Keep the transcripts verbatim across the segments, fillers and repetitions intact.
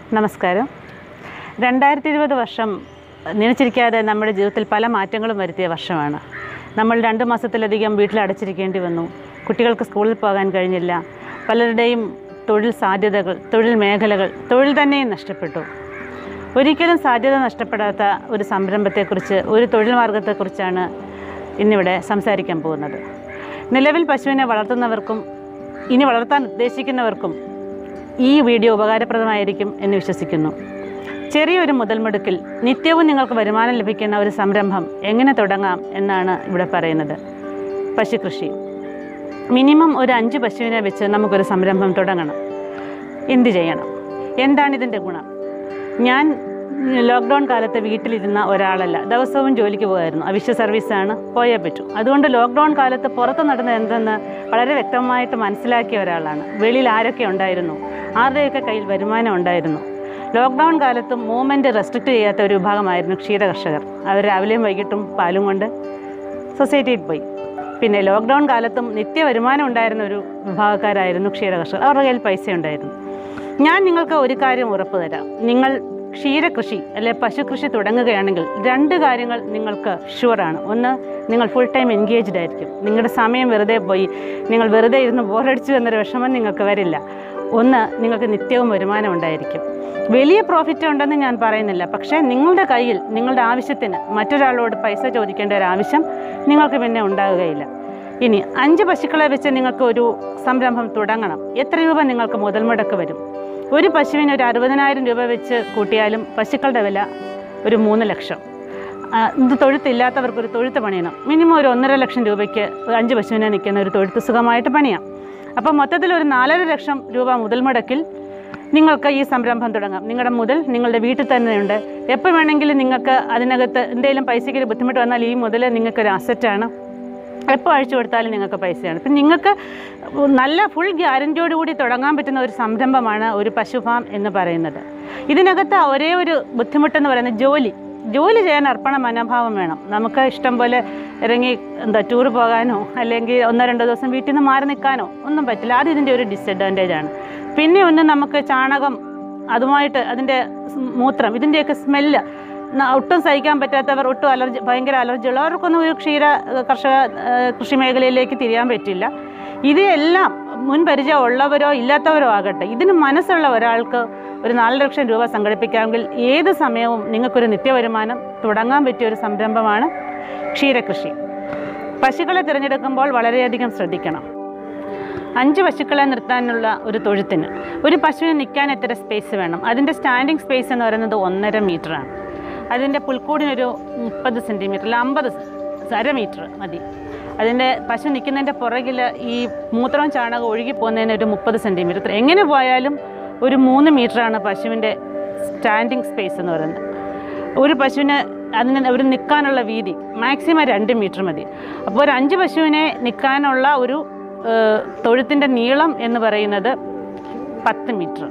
നമസ്കാരം. രണ്ടായിരത്തി ഇരുപത് വർഷം നനച്ചിരിക്കാതെ നമ്മുടെ ജീവിതത്തിൽ പല മാറ്റങ്ങളും വരുത്തിയ വർഷമാണ്. നമ്മൾ രണ്ട് മാസത്തിലധികം വീട്ടിലടച്ചിരിക്കേണ്ടി വന്നു. കുട്ടികൾക്ക് സ്കൂളിൽ പോകാൻ കഴിഞ്ഞില്ല. പലരുടെയും തൊഴിൽ സാധ്യതകൾ, തൊഴിൽ മേഖലകൾ, തൊഴിൽ തന്നെയും നഷ്ടപ്പെട്ടു. ഒരിക്കലും സാധ്യത നഷ്ടപ്പെടാത്ത ഒരു സംരംഭത്തെക്കുറിച്ച്, ഒരു തൊഴിൽ മാർഗത്തെക്കുറിച്ചാണ് ഇന്നിവിടെ സംസാരിക്കാൻ പോകുന്നത്. നിലവിൽ പശുവിനെ വളർത്തുന്നവർക്കും ഇനി വളർത്താൻ ഉദ്ദേശിക്കുന്നവർക്കും ഈ വീഡിയോ ഉപകാരപ്രദമായിരിക്കും എന്ന് വിശ്വസിക്കുന്നു. ചെറിയൊരു മുതൽമുടക്കിൽ നിത്യവും നിങ്ങൾക്ക് വരുമാനം ലഭിക്കുന്ന ഒരു സംരംഭം എങ്ങനെ തുടങ്ങാം എന്നാണ് ഇവിടെ പറയുന്നത്. പശുകൃഷി. മിനിമം ഒരു അഞ്ച് പശുവിനെ വെച്ച് നമുക്കൊരു സംരംഭം തുടങ്ങണം. എന്ത് ചെയ്യണം? എന്താണ് ഇതിൻ്റെ ഗുണം? ഞാൻ ലോക്ക്ഡൗൺ കാലത്ത് വീട്ടിലിരുന്ന ഒരാളല്ല. ദിവസവും ജോലിക്ക് പോകുമായിരുന്നു. അവശ്യ സർവീസാണ്, പോയേ പറ്റൂ. അതുകൊണ്ട് ലോക്ക്ഡൗൺ കാലത്ത് പുറത്ത് നടന്നത് എന്തെന്ന് വളരെ വ്യക്തമായിട്ട് മനസ്സിലാക്കിയ ഒരാളാണ്. വെളിയിൽ ആരൊക്കെ ഉണ്ടായിരുന്നു, ആരുടെയൊക്കെ കയ്യിൽ വരുമാനം ഉണ്ടായിരുന്നു. ലോക്ക്ഡൗൺ കാലത്തും മൂവ്മെൻറ്റ് റെസ്ട്രിക്റ്റ് ചെയ്യാത്ത ഒരു വിഭാഗമായിരുന്നു ക്ഷീര കർഷകർ. അവർ രാവിലെയും വൈകിട്ടും പാലും കൊണ്ട് സൊസൈറ്റിയിൽ പോയി. പിന്നെ ലോക്ക്ഡൗൺ കാലത്തും നിത്യ വരുമാനം ഉണ്ടായിരുന്ന ഒരു വിഭാഗക്കാരായിരുന്നു ക്ഷീര കർഷകർ. അവരുടെ കയ്യിൽ പൈസ ഉണ്ടായിരുന്നു. ഞാൻ നിങ്ങൾക്ക് ഒരു കാര്യം ഉറപ്പ് തരാം. നിങ്ങൾ ക്ഷീരകൃഷി അല്ലെ പശുകൃഷി തുടങ്ങുകയാണെങ്കിൽ രണ്ട് കാര്യങ്ങൾ നിങ്ങൾക്ക് ഷുവറാണ്. ഒന്ന്, നിങ്ങൾ ഫുൾ ടൈം എൻഗേജ്ഡ് ആയിരിക്കും. നിങ്ങളുടെ സമയം വെറുതെ പോയി നിങ്ങൾ വെറുതെ ഇരുന്ന് ബോറടിച്ചു എന്നൊരു വിഷമം നിങ്ങൾക്ക് വരില്ല. ഒന്ന്, നിങ്ങൾക്ക് നിത്യവും വരുമാനം ഉണ്ടായിരിക്കും. വലിയ പ്രോഫിറ്റ് ഉണ്ടെന്ന് ഞാൻ പറയുന്നില്ല, പക്ഷേ നിങ്ങളുടെ കയ്യിൽ നിങ്ങളുടെ ആവശ്യത്തിന് മറ്റൊരാളോട് പൈസ ചോദിക്കേണ്ട ഒരു ആവശ്യം നിങ്ങൾക്ക് പിന്നെ ഉണ്ടാവുകയില്ല. ഇനി അഞ്ച് പശുക്കളെ വെച്ച് നിങ്ങൾക്ക് ഒരു സംരംഭം തുടങ്ങണം. എത്ര രൂപ നിങ്ങൾക്ക് മുതൽ മുടക്ക് വരും? ഒരു പശുവിന് ഒരു അറുപതിനായിരം രൂപ വെച്ച് കൂട്ടിയാലും പശുക്കളുടെ വില ഒരു മൂന്ന് ലക്ഷം. ഇത് തൊഴുത്തില്ലാത്തവർക്കൊരു തൊഴുത്ത് പണിയണം. മിനിമം ഒരു ഒന്നര ലക്ഷം രൂപയ്ക്ക് അഞ്ച് പശുവിനെ നിൽക്കുന്ന ഒരു തൊഴുത്ത് സുഖമായിട്ട് പണിയാം. അപ്പോൾ മൊത്തത്തിൽ ഒരു നാലര ലക്ഷം രൂപ മുതൽ മുടക്കിൽ നിങ്ങൾക്ക് ഈ സംരംഭം തുടങ്ങാം. നിങ്ങളുടെ മുതൽ നിങ്ങളുടെ വീട്ടിൽ തന്നെയുണ്ട്. എപ്പോൾ വേണമെങ്കിലും നിങ്ങൾക്ക് അതിനകത്ത് എന്തെങ്കിലും പൈസയ്ക്ക് ബുദ്ധിമുട്ട് വന്നാൽ ഈ മുതൽ നിങ്ങൾക്കൊരു അസറ്റാണ്. എപ്പോൾ അഴിച്ചു കൊടുത്താലും നിങ്ങൾക്ക് പൈസയാണ്. ഇപ്പം നിങ്ങൾക്ക് നല്ല ഫുൾ ഗ്യാരൻറ്റിയോടുകൂടി തുടങ്ങാൻ പറ്റുന്ന ഒരു സംരംഭമാണ് ഒരു പശു ഫാം എന്ന് പറയുന്നത്. ഇതിനകത്ത് ഒരേ ഒരു ബുദ്ധിമുട്ടെന്ന് പറയുന്നത് ജോലി ജോലി ചെയ്യാൻ അർപ്പണ മനോഭാവം വേണം. നമുക്ക് ഇഷ്ടം പോലെ ഇറങ്ങി എന്താ ടൂർ പോകാനോ അല്ലെങ്കിൽ ഒന്നോ രണ്ടോ ദിവസം വീട്ടിൽ നിന്ന് മാറി നിൽക്കാനോ ഒന്നും പറ്റില്ല. അത് ഇതിൻ്റെ ഒരു ഡിസഡ്വാൻറ്റേജ് ആണ്. പിന്നെ ഒന്ന്, നമുക്ക് ചാണകം, അതുമായിട്ട് അതിൻ്റെ മൂത്രം, ഇതിൻ്റെയൊക്കെ സ്മെല്ല് ഒട്ടും സഹിക്കാൻ പറ്റാത്തവർ, ഒട്ടും അലർജി ഭയങ്കര അലർജി ഉള്ളവർക്കൊന്നും ഒരു ക്ഷീര കർഷക കൃഷി മേഖലയിലേക്ക് തിരിയാൻ പറ്റില്ല. ഇതെല്ലാം മുൻ പരിചയം ഉള്ളവരോ ഇല്ലാത്തവരോ ആകട്ടെ, ഇതിന് മനസ്സുള്ള ഒരാൾക്ക് ഒരു നാല് ലക്ഷം രൂപ സംഘടിപ്പിക്കാമെങ്കിൽ ഏത് സമയവും നിങ്ങൾക്കൊരു നിത്യവരുമാനം തുടങ്ങാൻ പറ്റിയ ഒരു സംരംഭമാണ് ക്ഷീരകൃഷി. പശുക്കളെ തിരഞ്ഞെടുക്കുമ്പോൾ വളരെയധികം ശ്രദ്ധിക്കണം. അഞ്ച് പശുക്കളെ നിർത്താനുള്ള ഒരു തൊഴുത്തിന് ഒരു പശുവിന് നിൽക്കാൻ എത്ര സ്പേസ് വേണം? അതിൻ്റെ സ്റ്റാൻഡിങ് സ്പേസ് എന്ന് പറയുന്നത് ഒന്നര മീറ്ററാണ്. അതിൻ്റെ പുൽക്കൂടിനൊരു മുപ്പത് സെൻറ്റിമീറ്റർ അല്ല അമ്പത് അര മീറ്റർ മതി. അതിൻ്റെ പശു നിൽക്കുന്നതിൻ്റെ പുറകിൽ ഈ മൂത്രവും ചാണകം ഒഴുകി പോകുന്നതിന് ഒരു മുപ്പത് സെൻറ്റിമീറ്റർ. എങ്ങനെ പോയാലും ഒരു മൂന്ന് മീറ്ററാണ് പശുവിൻ്റെ സ്റ്റാൻഡിങ് സ്പേസ് എന്ന് പറയുന്നത്. ഒരു പശുവിന് അതിന് ഒരു നിൽക്കാനുള്ള വീതി മാക്സിമം രണ്ട് മീറ്റർ മതി. അപ്പോൾ ഒരു അഞ്ച് പശുവിനെ നിൽക്കാനുള്ള ഒരു തൊഴുത്തിൻ്റെ നീളം എന്ന് പറയുന്നത് പത്ത് മീറ്റർ.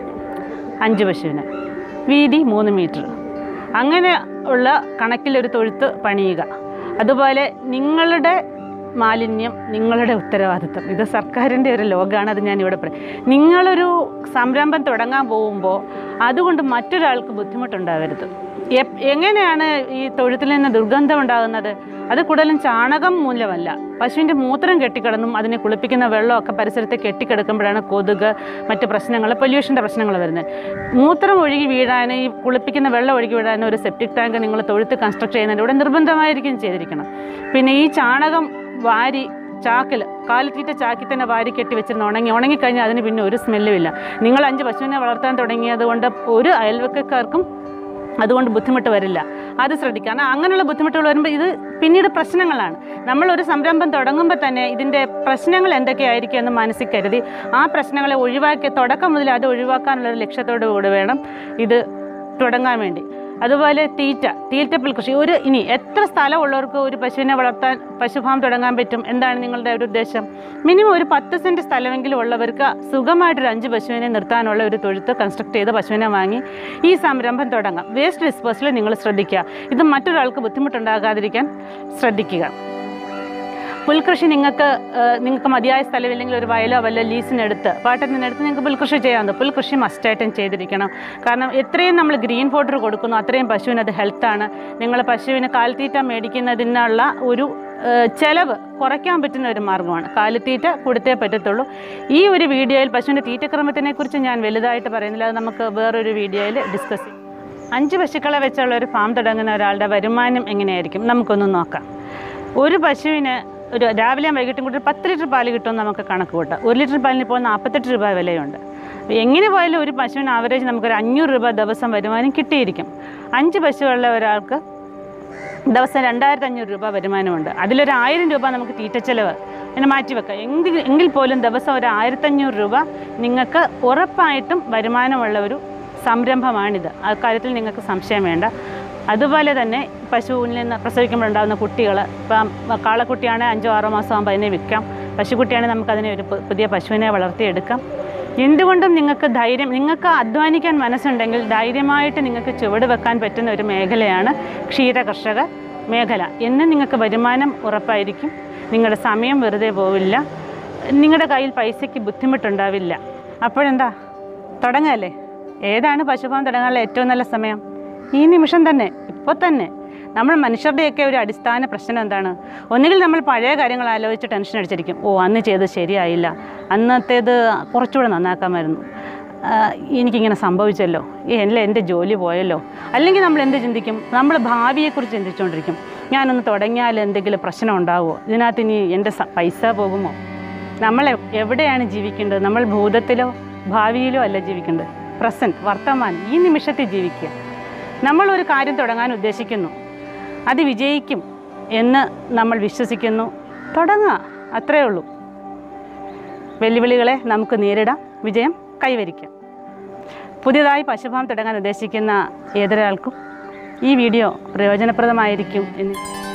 അഞ്ച് പശുവിന് വീതി മൂന്ന് മീറ്റർ. അങ്ങനെ ഉള്ള കണക്കിലൊരു തൊഴുത്ത് പണിയുക. അതുപോലെ നിങ്ങളുടെ മാലിന്യം നിങ്ങളുടെ ഉത്തരവാദിത്വം. ഇത് സർക്കാരിൻ്റെ ഒരു ലോകമാണ്. അത് ഞാനിവിടെ പറയും. നിങ്ങളൊരു സംരംഭം തുടങ്ങാൻ പോകുമ്പോൾ അതുകൊണ്ട് മറ്റൊരാൾക്ക് ബുദ്ധിമുട്ടുണ്ടാവരുത്. എങ്ങനെയാണ് ഈ തൊഴുത്തിൽ നിന്ന് ദുർഗന്ധം ഉണ്ടാകുന്നത്? അത് കൂടുതലും ചാണകം മൂലമല്ല, പശുവിൻ്റെ മൂത്രം കെട്ടിക്കിടന്നും അതിനെ കുളിപ്പിക്കുന്ന വെള്ളമൊക്കെ പരിസരത്ത് കെട്ടിക്കിടക്കുമ്പോഴാണ് കൊതുക്, മറ്റ് പ്രശ്നങ്ങൾ, പൊല്യൂഷൻ്റെ പ്രശ്നങ്ങൾ വരുന്നത്. മൂത്രം ഒഴുകി വീഴാൻ, ഈ കുളിപ്പിക്കുന്ന വെള്ളം ഒഴുകി വീഴാൻ ഒരു സെപ്റ്റിക് ടാങ്ക് നിങ്ങൾ തൊഴുത്ത് കൺസ്ട്രക്ട് ചെയ്യുന്നതിൻ്റെ കൂടെ നിർബന്ധമായിരിക്കും ചെയ്തിരിക്കണം. പിന്നെ ഈ ചാണകം വാരി ചാക്കിൽ, കാലിത്തീറ്റ ചാക്കിൽ തന്നെ വാരി കെട്ടി വെച്ചിരുന്ന് ഉണങ്ങി ഉണങ്ങിക്കഴിഞ്ഞാൽ അതിന് പിന്നെ ഒരു സ്മെല്ലുമില്ല. നിങ്ങൾ അഞ്ച് പശുവിനെ വളർത്താൻ തുടങ്ങിയത് കൊണ്ട് ഒരു അയൽവക്കക്കാർക്കും അതുകൊണ്ട് ബുദ്ധിമുട്ട് വരില്ല. അത് ശ്രദ്ധിക്കണം. അങ്ങനെയുള്ള ബുദ്ധിമുട്ടുകൾ വരുമ്പോൾ ഇത് പിന്നീട് പ്രശ്നങ്ങളാണ്. നമ്മളൊരു സംരംഭം തുടങ്ങുമ്പോൾ തന്നെ ഇതിൻ്റെ പ്രശ്നങ്ങൾ എന്തൊക്കെയായിരിക്കും എന്ന് മനസ്സിൽ കരുതി ആ പ്രശ്നങ്ങളെ ഒഴിവാക്കി തുടക്കം മുതൽ അത് ഒഴിവാക്കാനുള്ളൊരു ലക്ഷ്യത്തോടു കൂടി വേണം ഇത് തുടങ്ങാൻ വേണ്ടി. അതുപോലെ തീറ്റ തീറ്റപ്പിൽ കൃഷി. ഒരു ഇനി എത്ര സ്ഥലമുള്ളവർക്ക് ഒരു പശുവിനെ വളർത്താൻ പശു ഫാം തുടങ്ങാൻ പറ്റും? എന്താണ് നിങ്ങളുടെ ഒരു ഉദ്ദേശം? മിനിമം ഒരു പത്ത് സെൻറ്റ് സ്ഥലമെങ്കിലും ഉള്ളവർക്ക് സുഖമായിട്ടൊരു അഞ്ച് പശുവിനെ നിർത്താനുള്ള ഒരു തൊഴുത്ത് കൺസ്ട്രക്ട് ചെയ്ത് പശുവിനെ വാങ്ങി ഈ സംരംഭം തുടങ്ങാം. വേസ്റ്റ് ഡിസ്പോസൽ നിങ്ങൾ ശ്രദ്ധിക്കുക. ഇത് മറ്റൊരാൾക്ക് ബുദ്ധിമുട്ടുണ്ടാകാതിരിക്കാൻ ശ്രദ്ധിക്കുക. പുൽകൃഷി നിങ്ങൾക്ക് നിങ്ങൾക്ക് മതിയായ സ്ഥലമില്ലെങ്കിൽ ഒരു വയലോ വല്ല ലീസിനെടുത്ത് പാട്ടത്തിനെടുത്ത് നിങ്ങൾക്ക് പുൽകൃഷി ചെയ്യാവുന്നത്. പുൽകൃഷി മസ്റ്റായിട്ടും ചെയ്തിരിക്കണം. കാരണം എത്രയും നമ്മൾ ഗ്രീൻ ഫോഡർ കൊടുക്കുന്നു അത്രയും പശുവിന് അത് ഹെൽത്താണ്. നിങ്ങൾ പശുവിന് കാലിത്തീറ്റ മേടിക്കുന്നതിനുള്ള ഒരു ചിലവ് കുറയ്ക്കാൻ പറ്റുന്ന ഒരു മാർഗ്ഗമാണ്. കാലിത്തീറ്റ കൊടുത്തേ പറ്റത്തുള്ളൂ. ഈ ഒരു വീഡിയോയിൽ പശുവിൻ്റെ തീറ്റക്രമത്തിനെ കുറിച്ച് ഞാൻ വലുതായിട്ട് പറയുന്നില്ല, അത് നമുക്ക് വേറൊരു വീഡിയോയിൽ ഡിസ്കസ് ചെയ്യാം. അഞ്ച് പശുക്കളെ വെച്ചുള്ള ഒരു ഫാം തുടങ്ങുന്ന ഒരാളുടെ വരുമാനം എങ്ങനെയായിരിക്കും നമുക്കൊന്ന് നോക്കാം. ഒരു പശുവിന് ഒരു രാവിലെയും വൈകിട്ടും കൂടി ഒരു പത്ത് ലിറ്റർ പാല് കിട്ടുമെന്ന് നമുക്ക് കണക്ക് കൂട്ടാം. ഒരു ലിറ്റർ പാലിന് ഇപ്പോൾ നാൽപ്പത്തെട്ട് രൂപ വിലയുണ്ട്. എങ്ങനെ പോയാലും ഒരു പശുവിന് ആവറേജ് നമുക്കൊരു അഞ്ഞൂറ് രൂപ ദിവസം വരുമാനം കിട്ടിയിരിക്കും. അഞ്ച് പശുവുള്ള ഒരാൾക്ക് ദിവസം രണ്ടായിരത്തി അഞ്ഞൂറ് രൂപ വരുമാനമുണ്ട്. അതിലൊരു ആയിരം രൂപ നമുക്ക് തീറ്റച്ചെലവ് പിന്നെ മാറ്റിവെക്കാം. എങ്കിൽ എങ്കിൽ പോലും ദിവസം ഒരു ആയിരത്തഞ്ഞൂറ് രൂപ നിങ്ങൾക്ക് ഉറപ്പായിട്ടും വരുമാനമുള്ള ഒരു സംരംഭമാണിത്. ആ കാര്യത്തിൽ നിങ്ങൾക്ക് സംശയം വേണ്ട. അതുപോലെ തന്നെ പശുവിൽ നിന്ന് പ്രസവിക്കുമ്പോഴുണ്ടാകുന്ന കുട്ടികൾ, ഇപ്പം കാളക്കുട്ടിയാണെങ്കിൽ അഞ്ചോ ആറോ മാസം ആകുമ്പോൾ അതിനെ വിൽക്കാം. പശുക്കുട്ടിയാണെങ്കിൽ നമുക്കതിനെ ഒരു പുതിയ പശുവിനെ വളർത്തിയെടുക്കാം. എന്തുകൊണ്ടും നിങ്ങൾക്ക് ധൈര്യം, നിങ്ങൾക്ക് അധ്വാനിക്കാൻ മനസ്സുണ്ടെങ്കിൽ ധൈര്യമായിട്ട് നിങ്ങൾക്ക് ചുവട് വെക്കാൻ പറ്റുന്ന ഒരു മേഖലയാണ് ക്ഷീര കർഷക മേഖല. എന്ന് നിങ്ങൾക്ക് വരുമാനം ഉറപ്പായിരിക്കും. നിങ്ങളുടെ സമയം വെറുതെ പോവില്ല. നിങ്ങളുടെ കയ്യിൽ പൈസയ്ക്ക് ബുദ്ധിമുട്ടുണ്ടാവില്ല. അപ്പോഴെന്താ, തുടങ്ങല്ലേ? ഏതാണ് പശുഫാം തുടങ്ങാനുള്ള ഏറ്റവും നല്ല സമയം? ഈ നിമിഷം തന്നെ, ഇപ്പോൾ തന്നെ. നമ്മൾ മനുഷ്യരുടെയൊക്കെ ഒരു അടിസ്ഥാന പ്രശ്നം എന്താണ്? ഒന്നുകിൽ നമ്മൾ പഴയ കാര്യങ്ങൾ ആലോചിച്ച് ടെൻഷൻ അടിച്ചിരിക്കും. ഓ, അന്ന് ചെയ്ത് ശരിയായില്ല, അന്നത്തേത് കുറച്ചുകൂടെ നന്നാക്കാമായിരുന്നു, എനിക്കിങ്ങനെ സംഭവിച്ചല്ലോ, അല്ല എൻ്റെ ജോലി പോയല്ലോ. അല്ലെങ്കിൽ നമ്മൾ എന്ത് ചിന്തിക്കും? നമ്മൾ ഭാവിയെക്കുറിച്ച് ചിന്തിച്ചുകൊണ്ടിരിക്കും. ഞാനൊന്ന് തുടങ്ങിയാൽ എന്തെങ്കിലും പ്രശ്നം ഉണ്ടാവുമോ, ഇതിനകത്ത് ഇനി എൻ്റെ പൈസ പോകുമോ? നമ്മൾ എവിടെയാണ് ജീവിക്കേണ്ടത്? നമ്മൾ ഭൂതത്തിലോ ഭാവിയിലോ അല്ല ജീവിക്കേണ്ടത്. പ്രസൻറ്റ്, വർത്തമാനം, ഈ നിമിഷത്തിൽ ജീവിക്കുക. നമ്മളൊരു കാര്യം തുടങ്ങാൻ ഉദ്ദേശിക്കുന്നു, അത് വിജയിക്കും എന്ന് നമ്മൾ വിശ്വസിക്കുന്നു, തുടങ്ങുക, അത്രയേ ഉള്ളൂ. വെല്ലുവിളികളെ നമുക്ക് നേരിടാം, വിജയം കൈവരിക്കാം. പുതിയതായി പശുഫാം തുടങ്ങാൻ ഉദ്ദേശിക്കുന്ന ഏതൊരാൾക്കും ഈ വീഡിയോ പ്രയോജനപ്രദമായിരിക്കും എന്ന്